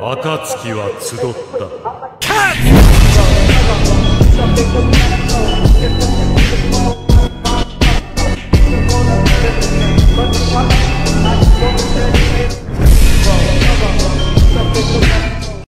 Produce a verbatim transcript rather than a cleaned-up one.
暁は集った。 キャッ